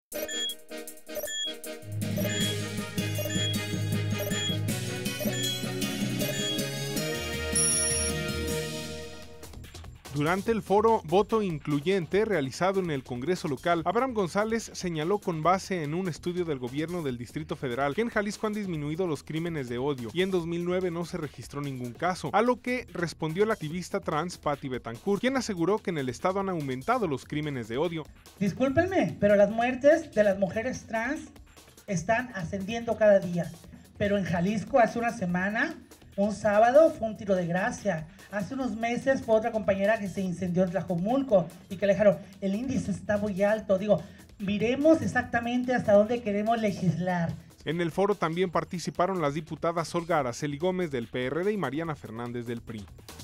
Durante el foro Voto Incluyente realizado en el Congreso local, Abraham González señaló con base en un estudio del gobierno del Distrito Federal que en Jalisco han disminuido los crímenes de odio y en 2009 no se registró ningún caso, a lo que respondió la activista trans Patti Betancourt, quien aseguró que en el estado han aumentado los crímenes de odio. Discúlpenme, pero las muertes de las mujeres trans están ascendiendo cada día, pero en Jalisco hace una semana, un sábado, fue un tiro de gracia. Hace unos meses fue otra compañera que se incendió en Tlajomulco y que le dijeron, el índice está muy alto. Digo, miremos exactamente hasta dónde queremos legislar. En el foro también participaron las diputadas Olga Araceli Gómez del PRD y Mariana Fernández del PRI.